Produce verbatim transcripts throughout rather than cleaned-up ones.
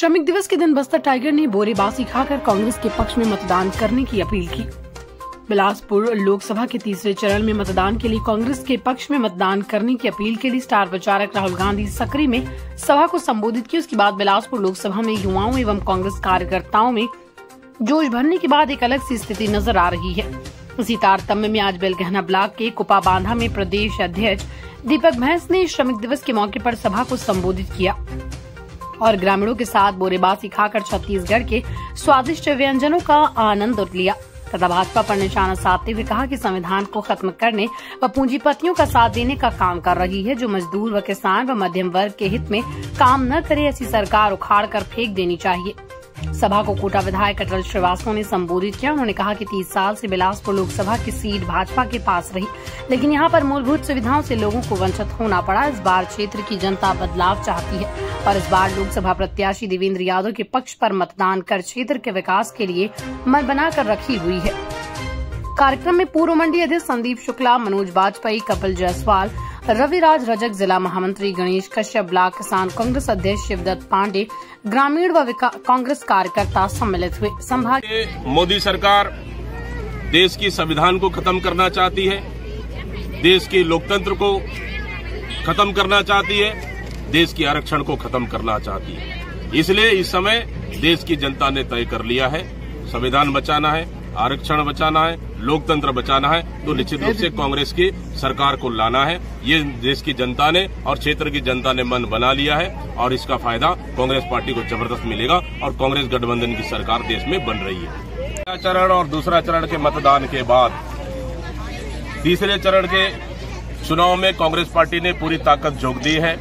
श्रमिक दिवस के दिन बस्तर टाइगर ने बोरेबासी खाकर कांग्रेस के पक्ष में मतदान करने की अपील की। बिलासपुर लोकसभा के तीसरे चरण में मतदान के लिए कांग्रेस के पक्ष में मतदान करने की अपील के लिए स्टार प्रचारक राहुल गांधी सकरी में सभा को संबोधित किया। उसके बाद बिलासपुर लोकसभा में युवाओं एवं कांग्रेस कार्यकर्ताओं में जोश भरने के बाद एक अलग सी स्थिति नजर आ रही है। इसी तारतम्य में आज बेलगहना ब्लॉक के कुपा बांधा में प्रदेश अध्यक्ष दीपक भैंस ने श्रमिक दिवस के मौके पर सभा को संबोधित किया और ग्रामीणों के साथ बोरेबासी खाकर छत्तीसगढ़ के स्वादिष्ट व्यंजनों का आनंद लिया तथा भाजपा पर निशाना साधते हुए कहा कि संविधान को खत्म करने व पूंजीपतियों का साथ देने का काम कर रही है, जो मजदूर व किसान व मध्यम वर्ग के हित में काम न करे, ऐसी सरकार उखाड़ कर फेंक देनी चाहिए। सभा को कोटा विधायक अटल श्रीवास्तव ने संबोधित किया। उन्होंने कहा कि तीस साल से बिलासपुर लोकसभा की सीट भाजपा के पास रही, लेकिन यहां पर मूलभूत सुविधाओं से लोगों को वंचित होना पड़ा। इस बार क्षेत्र की जनता बदलाव चाहती है और इस बार लोकसभा प्रत्याशी देवेंद्र यादव के पक्ष पर मतदान कर क्षेत्र के विकास के लिए मन बनाकर रखी हुई है। कार्यक्रम में पूर्व मंडी अध्यक्ष संदीप शुक्ला, मनोज वाजपेयी, कपिल जायसवाल, रविराज रजक, जिला महामंत्री गणेश कश्यप, ब्लॉक किसान कांग्रेस अध्यक्ष शिवदत्त पांडे, ग्रामीण व कांग्रेस कार्यकर्ता सम्मिलित हुए। संभाग मोदी सरकार देश की संविधान को खत्म करना चाहती है, देश के लोकतंत्र को खत्म करना चाहती है, देश की आरक्षण को खत्म करना चाहती है। इसलिए इस समय देश की जनता ने तय कर लिया है, संविधान बचाना है, आरक्षण बचाना है, लोकतंत्र बचाना है, तो निश्चित रूप से कांग्रेस की सरकार को लाना है। ये देश की जनता ने और क्षेत्र की जनता ने मन बना लिया है और इसका फायदा कांग्रेस पार्टी को जबरदस्त मिलेगा और कांग्रेस गठबंधन की सरकार देश में बन रही है। पहला चरण और दूसरा चरण के मतदान के बाद तीसरे चरण के चुनाव में कांग्रेस पार्टी ने पूरी ताकत झोंक दी है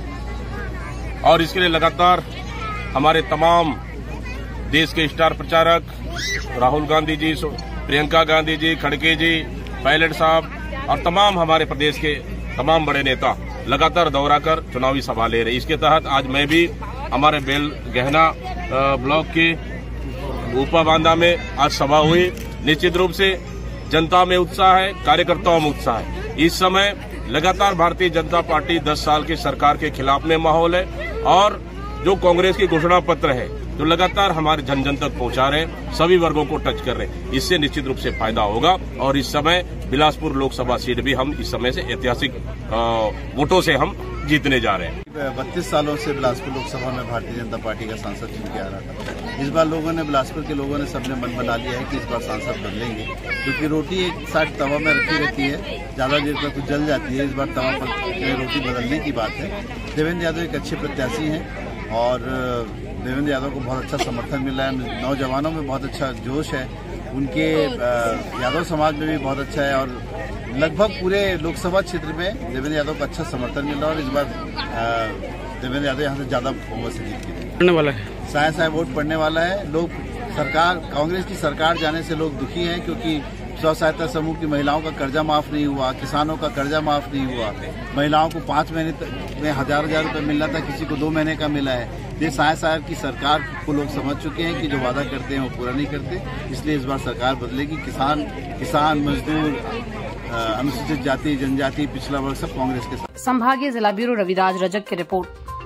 और इसके लिए लगातार हमारे तमाम देश के स्टार प्रचारक राहुल गांधी जी, प्रियंका गांधी जी, खड़गे जी, पायलट साहब और तमाम हमारे प्रदेश के तमाम बड़े नेता लगातार दौरा कर चुनावी सभा ले रहे। इसके तहत आज मैं भी हमारे बेल गहना ब्लॉक के ऊपा बांधा में आज सभा हुई। निश्चित रूप से जनता में उत्साह है, कार्यकर्ताओं में उत्साह है। इस समय लगातार भारतीय जनता पार्टी दस साल की सरकार के खिलाफ में माहौल है और जो कांग्रेस की घोषणा पत्र है जो लगातार हमारे जन जन तक पहुंचा रहे हैं, सभी वर्गों को टच कर रहे हैं। इससे निश्चित रूप से फायदा होगा और इस समय बिलासपुर लोकसभा सीट भी हम इस समय से ऐतिहासिक वोटों से हम जीतने जा रहे हैं। बत्तीस सालों से बिलासपुर लोकसभा में भारतीय जनता पार्टी का सांसद चुन के आ रहा था। इस बार लोगों ने, बिलासपुर के लोगों ने सबने मन बना लिया है कि इस बार सांसद बदलेंगे, क्योंकि रोटी एक साथ तवा में रखी रहती है, ज्यादा देर तक जल जाती है। इस बार तवा पर रोटी बदलने की बात है। देवेंद्र यादव एक अच्छे प्रत्याशी हैं और देवेंद्र यादव को बहुत अच्छा समर्थन मिल रहा है। नौजवानों में बहुत अच्छा जोश है, उनके यादव समाज में भी बहुत अच्छा है और लगभग पूरे लोकसभा क्षेत्र में देवेंद्र यादव को अच्छा समर्थन मिल रहा है और इस बार देवेंद्र यादव यहाँ से ज्यादा बहुमत से जीत वाला है। साय साय वोट पड़ने वाला है। लोग सरकार, कांग्रेस की सरकार जाने से लोग दुखी हैं, क्योंकि स्व सहायता समूह की महिलाओं का कर्जा माफ नहीं हुआ, किसानों का कर्जा माफ नहीं हुआ, महिलाओं को पांच महीने में हजार हजार रुपए मिलना था, किसी को दो महीने का मिला है। ये साय साहब की सरकार को लोग समझ चुके हैं कि जो वादा करते हैं वो पूरा नहीं करते, इसलिए इस बार सरकार बदलेगी। किसान किसान मजदूर, अनुसूचित जाति, जनजाति, पिछड़ा वर्ग सब कांग्रेस के साथ। संभागीय जिला ब्यूरो रविराज रजक की रिपोर्ट।